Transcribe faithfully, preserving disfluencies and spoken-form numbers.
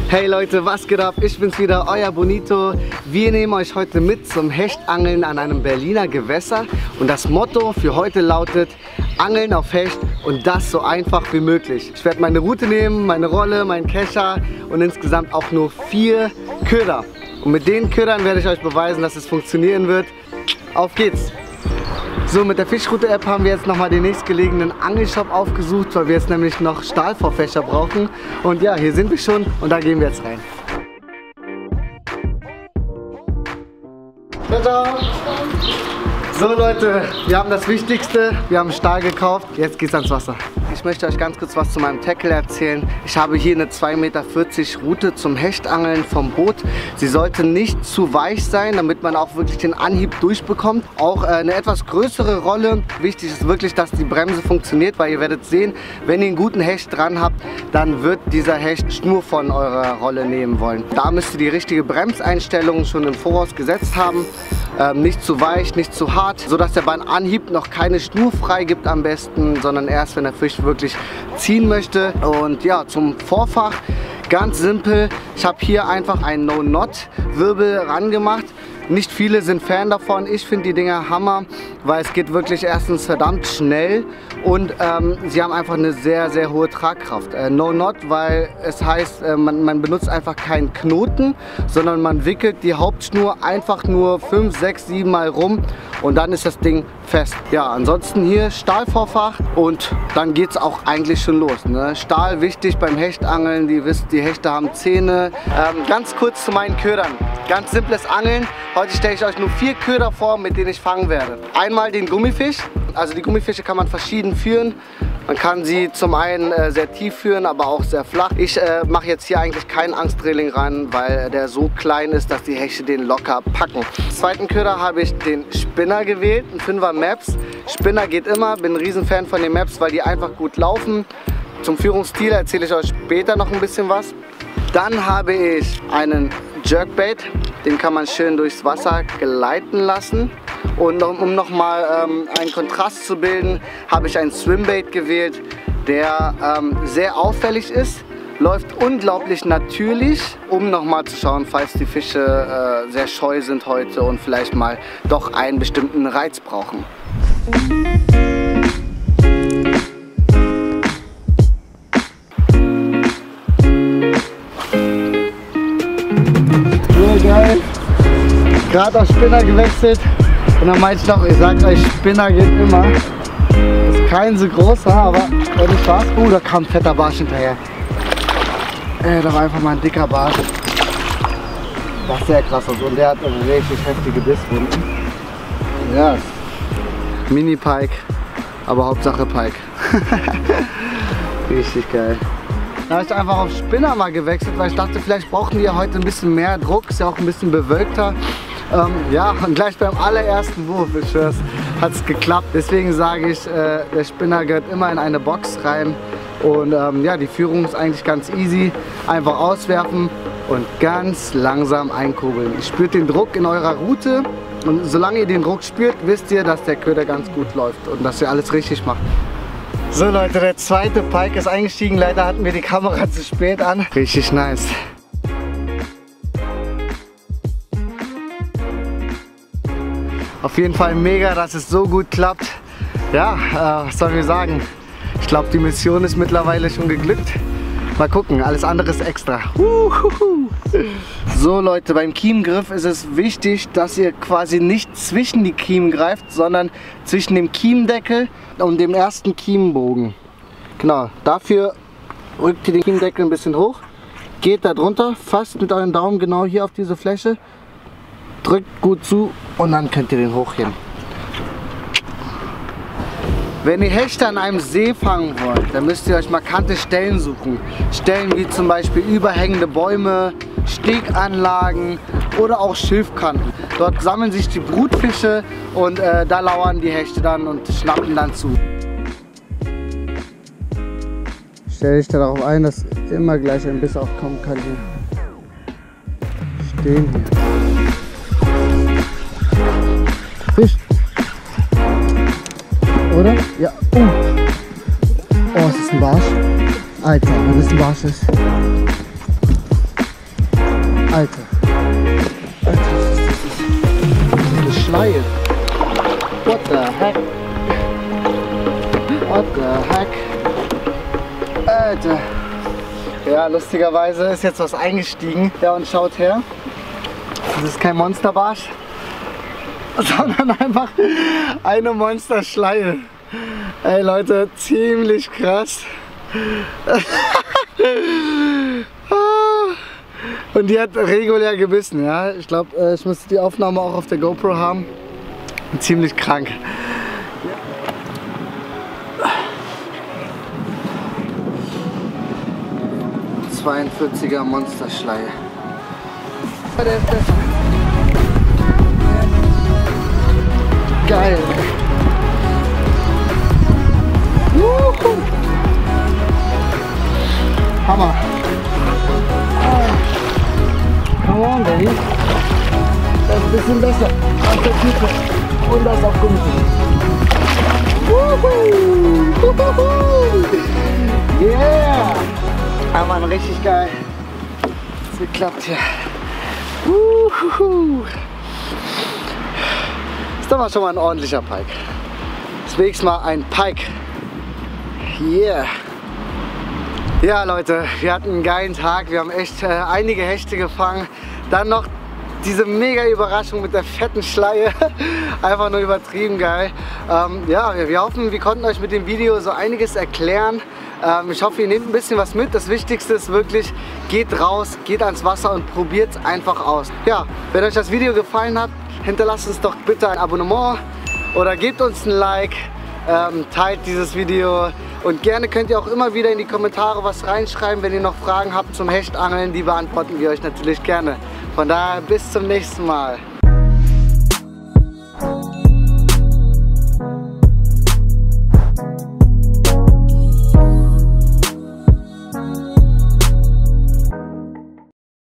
Hey Leute, was geht ab? Ich bin's wieder, euer Bonito. Wir nehmen euch heute mit zum Hechtangeln an einem Berliner Gewässer. Und das Motto für heute lautet: Angeln auf Hecht und das so einfach wie möglich. Ich werde meine Route nehmen, meine Rolle, meinen Kescher und insgesamt auch nur vier Köder. Und mit den Ködern werde ich euch beweisen, dass es funktionieren wird. Auf geht's! So, mit der Fischroute-App haben wir jetzt nochmal den nächstgelegenen Angelshop aufgesucht, weil wir jetzt nämlich noch Stahlvorfächer brauchen. Und ja, hier sind wir schon und da gehen wir jetzt rein. Ciao, ciao! So Leute, wir haben das Wichtigste, wir haben Stahl gekauft, jetzt geht's ans Wasser. Ich möchte euch ganz kurz was zu meinem Tackle erzählen. Ich habe hier eine zwei Meter vierzig Route zum Hechtangeln vom Boot. Sie sollte nicht zu weich sein, damit man auch wirklich den Anhieb durchbekommt. Auch äh, eine etwas größere Rolle. Wichtig ist wirklich, dass die Bremse funktioniert, weil ihr werdet sehen, wenn ihr einen guten Hecht dran habt, dann wird dieser Hecht Schnur von eurer Rolle nehmen wollen. Da müsst ihr die richtige Bremseinstellung schon im Voraus gesetzt haben. Ähm, nicht zu weich, nicht zu hart, sodass der beim Anhieb noch keine Schnur frei gibt am besten, sondern erst, wenn der Fisch wirklich ziehen möchte. Und ja, zum Vorfach, ganz simpel, ich habe hier einfach einen No-Knot-Wirbel rangemacht. Nicht viele sind Fan davon, ich finde die Dinger Hammer, weil es geht wirklich erstens verdammt schnell und ähm, sie haben einfach eine sehr, sehr hohe Tragkraft. Äh, No-Knot, weil es heißt, äh, man, man benutzt einfach keinen Knoten, sondern man wickelt die Hauptschnur einfach nur fünf, sechs, sieben Mal rum und dann ist das Ding fest. Ja, ansonsten hier Stahlvorfach und dann geht es auch eigentlich schon los. Ne? Stahl wichtig beim Hechtangeln, die wisst, die Hechte haben Zähne. Ähm, ganz kurz zu meinen Ködern. Ganz simples Angeln. Heute stelle ich euch nur vier Köder vor, mit denen ich fangen werde. Einmal den Gummifisch. Also die Gummifische kann man verschieden führen. Man kann sie zum einen äh, sehr tief führen, aber auch sehr flach. Ich äh, mache jetzt hier eigentlich keinen Angstdrilling ran, weil der so klein ist, dass die Hechte den locker packen. Als zweiten Köder habe ich den Spinner gewählt, ein Fünfer Maps. Spinner geht immer, bin ein Riesenfan von den Maps, weil die einfach gut laufen. Zum Führungsstil erzähle ich euch später noch ein bisschen was. Dann habe ich einen Jerkbait, den kann man schön durchs Wasser gleiten lassen. Und um nochmal ähm, einen Kontrast zu bilden, habe ich einen Swimbait gewählt, der ähm, sehr auffällig ist, läuft unglaublich natürlich, um nochmal zu schauen, falls die Fische äh, sehr scheu sind heute und vielleicht mal doch einen bestimmten Reiz brauchen. Geil. Gerade auf Spinner gewechselt und dann meinte ich noch, ich sag euch, Spinner geht immer. Das ist kein so großer, aber wenn ich was. Uh, da kam ein fetter Barsch hinterher. Äh, da war einfach mal ein dicker Barsch. Das ist sehr krass aus und der hat eine richtig heftige Bisswunden. Ja, Mini-Pike, aber Hauptsache Pike. Richtig geil. Da habe ich einfach auf Spinner mal gewechselt, weil ich dachte, vielleicht brauchen die ja heute ein bisschen mehr Druck, ist ja auch ein bisschen bewölkter. Ähm, ja, und gleich beim allerersten Wurf, ich schwör's, hat es geklappt. Deswegen sage ich, äh, der Spinner gehört immer in eine Box rein. Und ähm, ja, die Führung ist eigentlich ganz easy. Einfach auswerfen und ganz langsam einkurbeln. Ihr spürt den Druck in eurer Route und solange ihr den Druck spürt, wisst ihr, dass der Köder ganz gut läuft und dass ihr alles richtig macht. So Leute, der zweite Pike ist eingestiegen, leider hatten wir die Kamera zu spät an. Richtig nice. Auf jeden Fall mega, dass es so gut klappt. Ja, äh, was sollen wir sagen? Ich glaube, die Mission ist mittlerweile schon geglückt. Mal gucken, alles andere ist extra. Uhuhu. So Leute, beim Kiemengriff ist es wichtig, dass ihr quasi nicht zwischen die Kiemen greift, sondern zwischen dem Kiemendeckel und dem ersten Kiemenbogen. Genau, dafür rückt ihr den Kiemendeckel ein bisschen hoch, geht da drunter, fasst mit euren Daumen genau hier auf diese Fläche, drückt gut zu und dann könnt ihr den hochheben. Wenn ihr Hechte an einem See fangen wollt, dann müsst ihr euch markante Stellen suchen. Stellen wie zum Beispiel überhängende Bäume, Steganlagen oder auch Schilfkanten. Dort sammeln sich die Brutfische und äh, da lauern die Hechte dann und schnappen dann zu. Stell dich darauf ein, dass immer gleich ein Biss aufkommen kann hier. Stehen hier. Fisch. Oder? Ja. Uh. Oh, es ist ein Barsch. Alter, wenn es ein Barsch ist. Ja, lustigerweise ist jetzt was eingestiegen. Ja, und schaut her. Das ist kein Monsterbarsch, sondern einfach eine Monsterschleie. Ey Leute, ziemlich krass. Und die hat regulär gebissen, ja. Ich glaube, ich müsste die Aufnahme auch auf der GoPro haben. Ziemlich krank. zweiundvierziger Monsterschleie. Der ist besser. Geil. Juhu. Hammer. Come on, baby. Das ist ein bisschen besser als der Tiefe. Und das auf Gummi. Yeah! Ah, Mann, richtig geil. Es geklappt hier. Ist doch mal schon mal ein ordentlicher Pike. Deswegen mal ein Pike. Yeah! Ja, Leute, wir hatten einen geilen Tag. Wir haben echt äh, einige Hechte gefangen. Dann noch diese mega Überraschung mit der fetten Schleie. Einfach nur übertrieben geil. Ähm, ja, wir, wir hoffen, wir konnten euch mit dem Video so einiges erklären. Ähm, ich hoffe, ihr nehmt ein bisschen was mit. Das Wichtigste ist wirklich, geht raus, geht ans Wasser und probiert es einfach aus. Ja, wenn euch das Video gefallen hat, hinterlasst uns doch bitte ein Abonnement oder gebt uns ein Like, ähm, teilt dieses Video. Und gerne könnt ihr auch immer wieder in die Kommentare was reinschreiben, wenn ihr noch Fragen habt zum Hechtangeln. Die beantworten wir euch natürlich gerne. Von daher bis zum nächsten Mal.